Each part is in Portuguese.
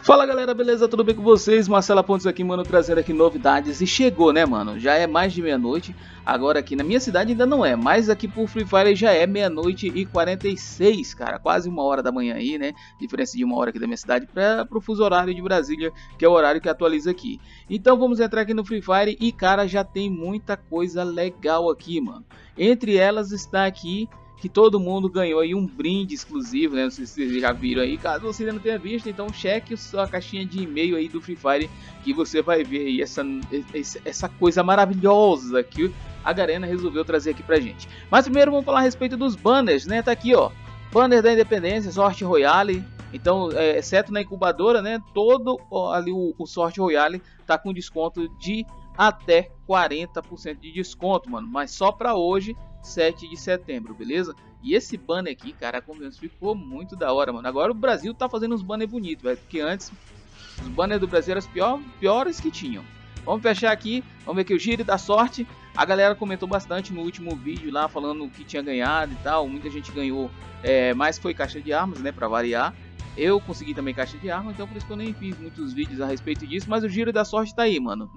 Fala galera, beleza? Tudo bem com vocês? Marcelo Pontes aqui, mano, trazendo aqui novidades. E chegou, né, mano? Já é mais de meia-noite. Agora aqui na minha cidade ainda não é, mas aqui por Free Fire já é meia-noite e 46, cara. Quase 1 hora da manhã aí, né? Diferença de 1 hora aqui da minha cidade para o fuso horário de Brasília, que é o horário que atualiza aqui. Então vamos entrar aqui no Free Fire e, cara, já tem muita coisa legal aqui, mano. Entre elas está aqui que todo mundo ganhou aí um brinde exclusivo, né? Não sei se vocês já viram aí. Caso você ainda não tenha visto, então cheque a sua caixinha de e-mail aí do Free Fire, que você vai ver aí essa coisa maravilhosa que a Garena resolveu trazer aqui pra gente. Mas primeiro vamos falar a respeito dos banners, né? Tá aqui, ó, banner da Independência, sorte Royale. Então, exceto na incubadora, né? Todo ali o sorte Royale tá com desconto de até 40% de desconto, mano. Mas só pra hoje, 7 de setembro, beleza? E esse banner aqui, cara, ficou muito da hora, mano. Agora o Brasil tá fazendo uns banners bonitos, velho. Porque antes, os banners do Brasil eram os piores que tinham. Vamos fechar aqui, vamos ver aqui o giro da sorte. A galera comentou bastante no último vídeo lá, falando o que tinha ganhado e tal. Muita gente ganhou, mas foi caixa de armas, né, pra variar. Eu consegui também caixa de arma, então por isso que eu nem fiz muitos vídeos a respeito disso. Mas o giro da sorte tá aí, mano.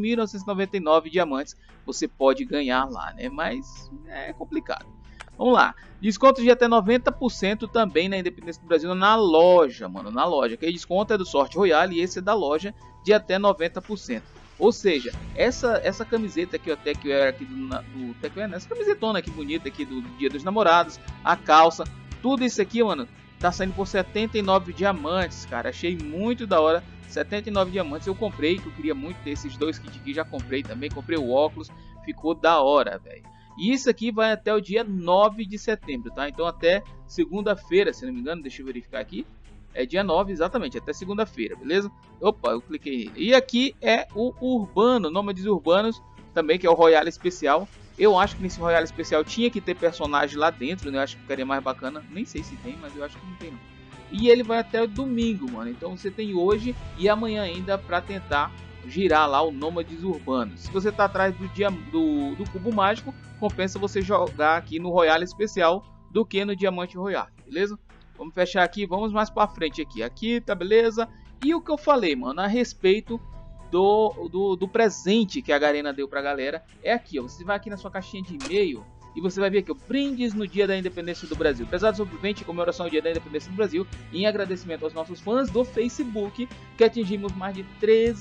9.999 diamantes você pode ganhar lá, né? Mas é complicado. Vamos lá. Desconto de até 90% também na Independência do Brasil na loja, mano. Na loja. Aquele desconto é do Sorte Royale e esse é da loja de até 90%. Ou seja, essa camiseta aqui, até que era aqui do essa camisetona aqui bonita aqui do Dia dos Namorados, a calça, tudo isso aqui, mano, tá saindo por 79 diamantes, cara. Achei muito da hora. 79 diamantes eu comprei, que eu queria muito ter esses dois kits aqui. Já comprei também. Comprei o óculos. Ficou da hora, velho. E isso aqui vai até o dia 9 de setembro, tá? Então até segunda-feira, se não me engano. Deixa eu verificar aqui. É dia 9, exatamente. Até segunda-feira, beleza? Opa, eu cliquei nele. E aqui é o Urbano, Nômades Urbanos. Também, que é o Royale Especial. Eu acho que nesse Royale Especial tinha que ter personagem lá dentro, né? Eu acho que ficaria mais bacana. Nem sei se tem, mas eu acho que não tem não. E ele vai até o domingo, mano. Então você tem hoje e amanhã ainda para tentar girar lá o Nômades Urbanos. Se você tá atrás do Cubo Mágico, compensa você jogar aqui no Royale Especial do que no Diamante Royale, beleza? Vamos fechar aqui, vamos mais para frente aqui. Aqui tá beleza. E o que eu falei, mano, a respeito do presente que a Garena deu pra galera é aqui, ó. Você vai aqui na sua caixinha de e-mail e você vai ver aqui, ó, brindes no Dia da Independência do Brasil. Pesado sobrevivente em comemoração ao Dia da Independência do Brasil, em agradecimento aos nossos fãs do Facebook, que atingimos mais de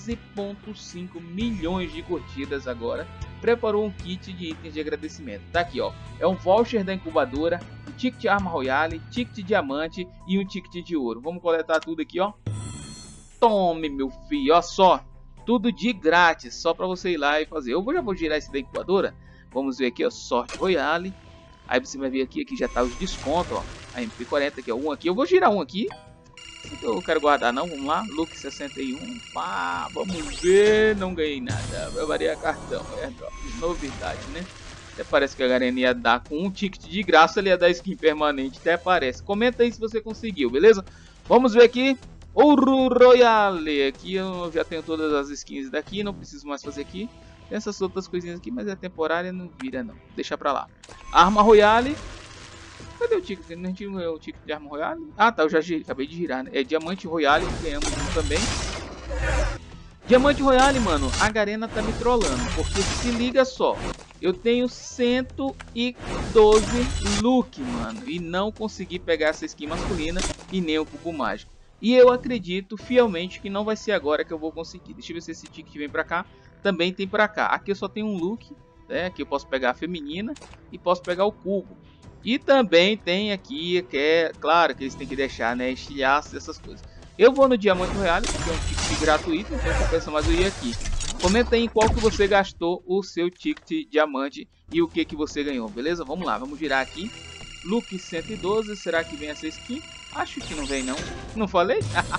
13,5 milhões de curtidas agora, preparou um kit de itens de agradecimento. Tá aqui, ó, é um voucher da incubadora, um ticket de arma royale, ticket de diamante e um ticket de ouro. Vamos coletar tudo aqui, ó. Tome, meu filho, ó só. Tudo de grátis, só para você ir lá e fazer. Eu já vou girar esse da incubadora. Vamos ver aqui, ó, sorte Royale. Aí você vai ver aqui já tá os descontos, ó. A MP40 aqui, ó, um aqui. Eu vou girar um aqui. Eu quero guardar não, vamos lá. Look 61. Pá, vamos ver. Não ganhei nada. Vai variar cartão. Airdrop, novidade, né? Até parece que a Garena ia dar com um ticket de graça, ele ia dar skin permanente. Até parece. Comenta aí se você conseguiu, beleza? Vamos ver aqui. Ouro Royale, aqui eu já tenho todas as skins daqui, não preciso mais fazer aqui. Tem essas outras coisinhas aqui, mas é temporária, não vira não, deixa pra lá. Arma Royale, cadê o ticket? Não tinha o ticket de Arma Royale? Ah tá, eu já acabei de girar, né? É Diamante Royale, ganhamos um também. Diamante Royale, mano, a Garena tá me trollando, porque se liga só, eu tenho 112 look, mano, e não consegui pegar essa skin masculina e nem o cubo mágico. E eu acredito fielmente que não vai ser agora que eu vou conseguir. Deixa eu ver se esse ticket vem pra cá. Também tem pra cá. Aqui eu só tenho um look, né? Aqui eu posso pegar a feminina e posso pegar o cubo. E também tem aqui, que é claro que eles têm que deixar, né? Estilhaço, essas coisas. Eu vou no Diamante Royale, porque é um ticket gratuito, então compensa mais eu ir aqui. Comenta aí em qual que você gastou o seu ticket diamante e o que você ganhou, beleza? Vamos lá, vamos girar aqui. Look 112, será que vem essa skin? Acho que não vem não. Não falei?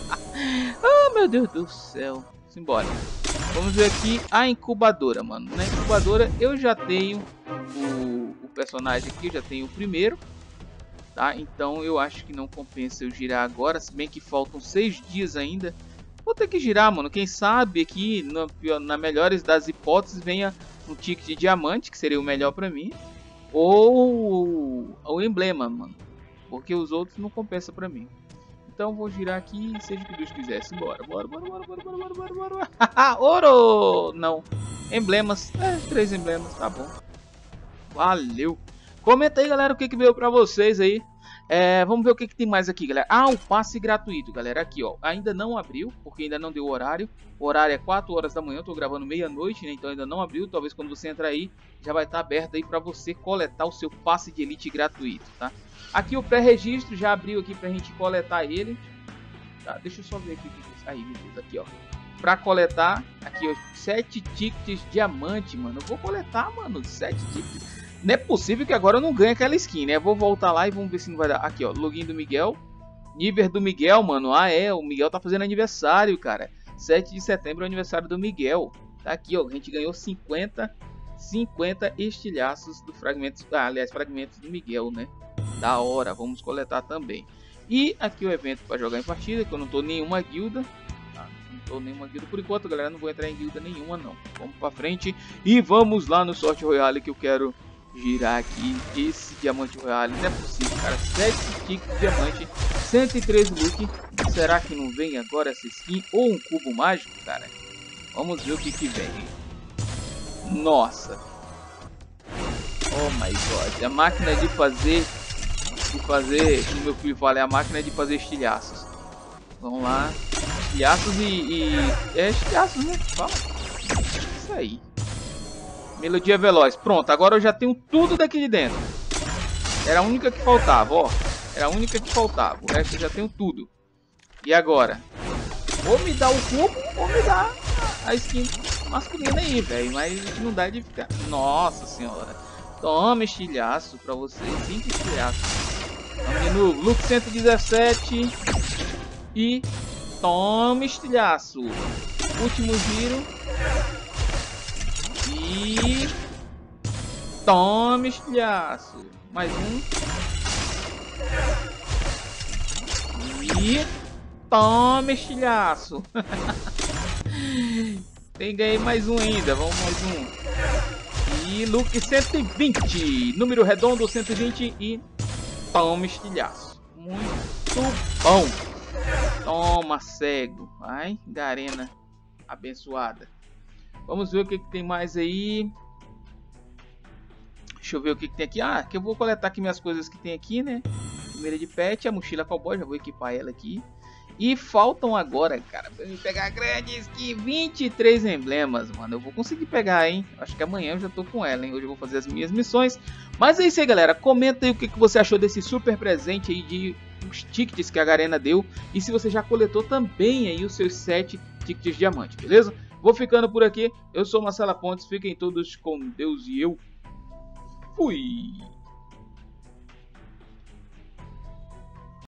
Oh, meu Deus do céu. Simbora. Vamos ver aqui a incubadora, mano. Na incubadora eu já tenho o personagem aqui. Eu já tenho o primeiro. Tá? Então eu acho que não compensa eu girar agora. Se bem que faltam 6 dias ainda. Vou ter que girar, mano. Quem sabe aqui, na melhores das hipóteses, venha um ticket de diamante. Que seria o melhor pra mim. Ou o emblema, mano. Porque os outros não compensam pra mim. então vou girar aqui, seja o que Deus quiser. Bora, bora, bora, bora, bora, bora, bora, bora, bora. Ouro! Não. Emblemas. 3 emblemas, tá bom. Valeu. Comenta aí, galera, o que veio pra vocês aí. Vamos ver o que tem mais aqui, galera. O passe gratuito, galera. Aqui, ó. Ainda não abriu, porque ainda não deu o horário. O horário é 4 horas da manhã. Eu tô gravando meia-noite, né? Então ainda não abriu. Talvez quando você entrar aí, já vai estar aberto aí pra você coletar o seu passe de elite gratuito, tá? Aqui o pré-registro já abriu aqui pra gente coletar ele. Tá, deixa eu só ver aqui. Aí, meu Deus, aqui, ó. Pra coletar, aqui, ó, 7 tickets diamante, mano. Eu vou coletar, mano, 7 tickets. Não é possível que agora eu não ganhe aquela skin, né? Vou voltar lá e vamos ver se não vai dar. Aqui, ó, login do Miguel. Nível do Miguel, mano. O Miguel tá fazendo aniversário, cara. 7 de setembro é o aniversário do Miguel. Tá aqui, ó, a gente ganhou 50 estilhaços do fragmentos, aliás, fragmentos do Miguel, né? Da hora, vamos coletar também. E aqui o evento para jogar em partida, que eu não tô nenhuma guilda. Não tô nenhuma guilda por enquanto, galera. Não vou entrar em guilda nenhuma, não. Vamos pra frente e vamos lá no Sorte Royale que eu quero girar aqui esse diamante royale. Não é possível, cara. 7 tickets de diamante, 103 look. Será que não vem agora essa skin ou um cubo mágico, cara? Vamos ver o que vem. Nossa. Oh my god. A máquina de fazer no meu Free Fire, a máquina de fazer estilhaços. Vamos lá. Estilhaços estilhaços, né? Fala. Isso aí. Melodia veloz. Pronto, agora eu já tenho tudo daqui de dentro. Era a única que faltava, ó. Era a única que faltava. O resto eu já tenho tudo. E agora? Ou me dá o cubo, ou me dá a skin masculina aí, velho. Mas não dá de ficar... Nossa senhora. Toma estilhaço pra você. 5 estilhaços. Vamos de novo. Look 117. E... Toma estilhaço. Último giro. E... Toma estilhaço. Mais um. E... Toma estilhaço. Ganhei mais um ainda. Vamos mais um. E look 120. Número redondo 120. E... Toma estilhaço. Muito bom. Toma cego. Ai, Garena abençoada. Vamos ver o que tem mais aí. Deixa eu ver o que tem aqui. Que eu vou coletar aqui minhas coisas que tem aqui, né? Primeira de pet, a mochila cowboy. Já vou equipar ela aqui. E faltam agora, cara, pra eu pegar grandes que 23 emblemas, mano. Eu vou conseguir pegar, hein? Acho que amanhã eu já tô com ela, hein? Hoje eu vou fazer as minhas missões. Mas é isso aí, galera. Comenta aí o que você achou desse super presente aí de os tickets que a Garena deu. E se você já coletou também aí os seus 7 tickets diamante, beleza? Vou ficando por aqui. Eu sou Marcela Pontes. Fiquem todos com Deus e eu fui!